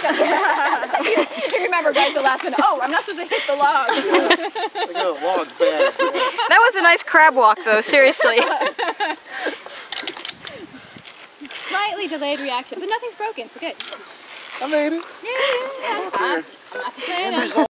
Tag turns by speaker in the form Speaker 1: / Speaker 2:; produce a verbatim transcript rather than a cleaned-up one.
Speaker 1: You remember right at the last minute, oh, I'm not supposed to hit the log.
Speaker 2: I got a log bag.
Speaker 3: That was a nice crab walk, though, seriously.
Speaker 1: Slightly delayed reaction, but nothing's broken, so good.
Speaker 2: I made it.
Speaker 1: Yeah, yeah, yeah. I'm not saying that.